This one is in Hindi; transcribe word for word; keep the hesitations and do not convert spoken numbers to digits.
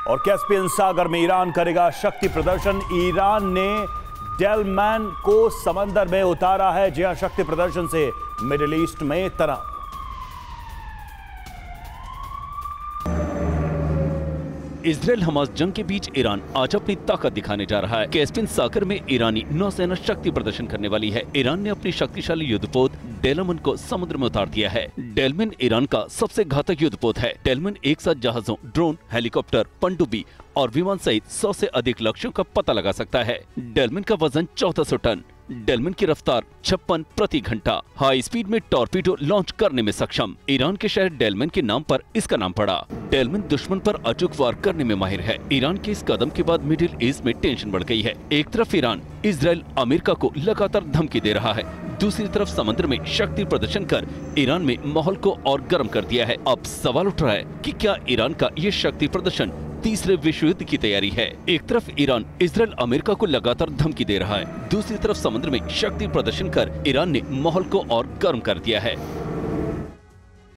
और कैस्पियन सागर में ईरान करेगा शक्ति प्रदर्शन। ईरान ने डेलमैन को समंदर में उतारा है। जी हां, शक्ति प्रदर्शन से मिडिल ईस्ट में तनाव। इजराइल हमास जंग के बीच ईरान आज अपनी ताकत दिखाने जा रहा है। कैस्पियन सागर में ईरानी नौसेना शक्ति प्रदर्शन करने वाली है। ईरान ने अपनी शक्तिशाली युद्धपोत डेलमैन को समुद्र में उतार दिया है। डेलमैन ईरान का सबसे घातक युद्धपोत है। डेलमैन एक साथ जहाजों, ड्रोन, हेलीकॉप्टर, पनडुब्बी और विमान सहित सौ से अधिक लक्ष्यों का पता लगा सकता है। डेलमैन का वजन चौदह सौ टन। डेलमैन की रफ्तार छप्पन प्रति घंटा। हाई स्पीड में टॉर्पीडो लॉन्च करने में सक्षम। ईरान के शहर डेलमैन के नाम पर इसका नाम पड़ा। डेलमैन दुश्मन पर अचूक वार करने में माहिर है। ईरान के इस कदम के बाद मिडिल ईस्ट में टेंशन बढ़ गई है। एक तरफ ईरान इजराइल अमेरिका को लगातार धमकी दे रहा है, दूसरी तरफ समुद्र में शक्ति प्रदर्शन कर ईरान में माहौल को और गर्म कर दिया है। अब सवाल उठ रहा है कि क्या ईरान का ये शक्ति प्रदर्शन तीसरे विश्व युद्ध की तैयारी है। एक तरफ ईरान इजराइल अमेरिका को लगातार धमकी दे रहा है, दूसरी तरफ समुद्र में शक्ति प्रदर्शन कर ईरान ने माहौल को और गर्म कर दिया है।